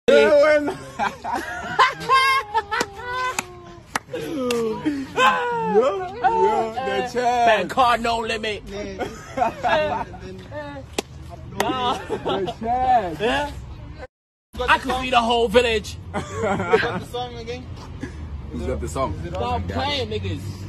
The Bad card, no limit. I could feed the whole village. Is that the song again? Is that the song? Stop playing, niggas.